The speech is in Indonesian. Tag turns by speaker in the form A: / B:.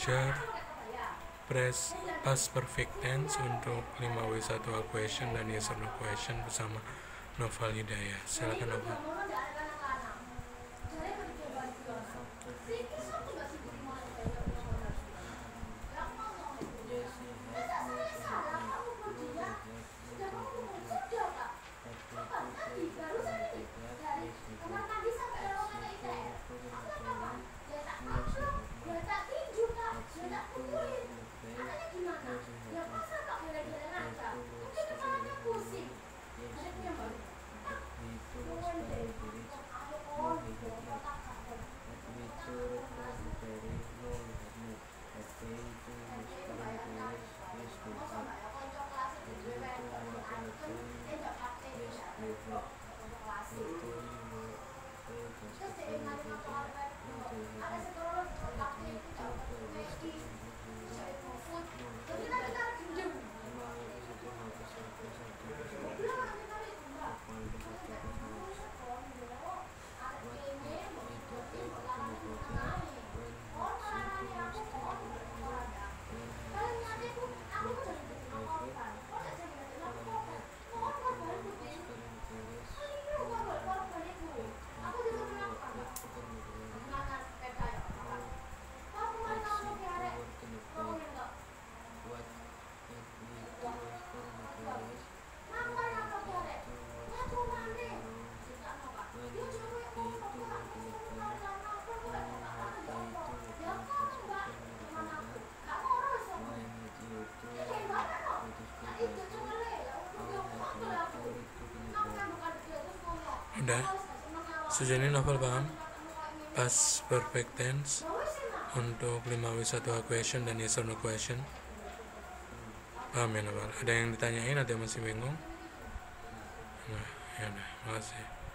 A: belajar past perfect tense untuk 5W1A question dan yes or no question bersama Noval Hidayah. Silakan Noval. Udah, sejauh ini Novel paham past perfect tense untuk 5W1A question dan yes or no question? Paham ya Novel? Ada yang ditanyain, ada yang masih bingung? Nah, ya udah, makasih.